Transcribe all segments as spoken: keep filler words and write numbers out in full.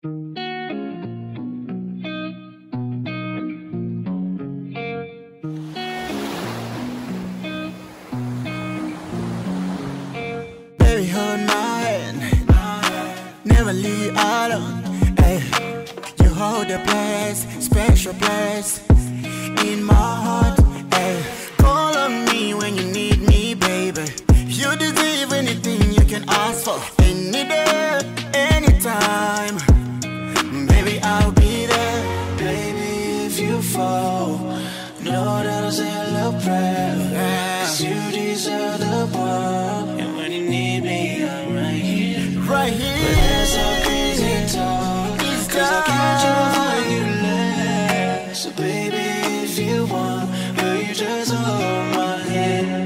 Baby, hold my hand, never leave alone. Hey, you hold the place, special place in my heart. Hey, call on me when you need me, baby. You deserve anything you can ask for, any day, anytime. Baby, I'll be there. Baby, if you fall, know that I'll say a little prayer. Cause you deserve the one. And when you need me, I'm right here. Right here. But it's so crazy talk, cause I can't find you left. So baby, if you want, will you just hold my hand?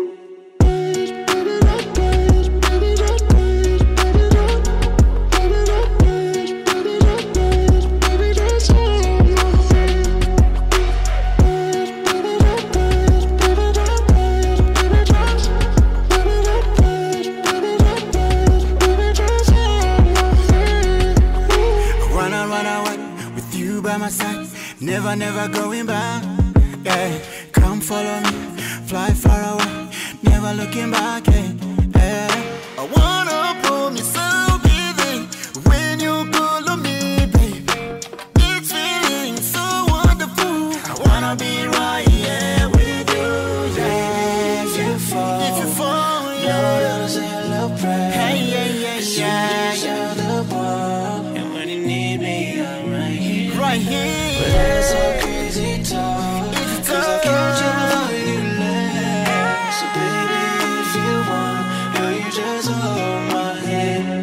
Never, never going back. Yeah, come follow me, fly far away, never looking back. Yeah, yeah. I wanna promise I'll be there when you call on me, baby. It's feeling so wonderful. I wanna be right here with you. Yeah, if you fall, if you fall, yeah, know that I'll say a little prayer. Hey, yeah, yeah, yeah. You deserve the one, and when you need me, I'm right here. Right here. But it's so crazy talk, cause I can't find you left. So baby, if you want, will you just hold my hand?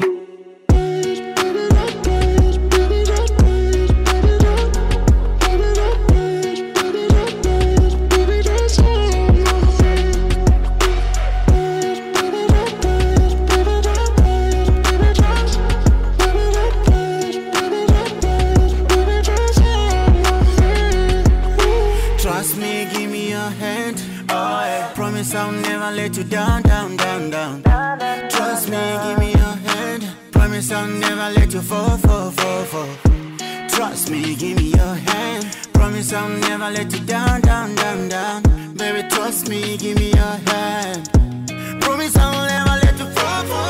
I'll never let you down, down, down, down. Trust me, give me your hand. Promise I'll never let you fall, fall, fall, fall. Trust me, give me your hand. Promise I'll never let you down, down, down, down. Baby, trust me, give me your hand. Promise I'll never let you fall, fall.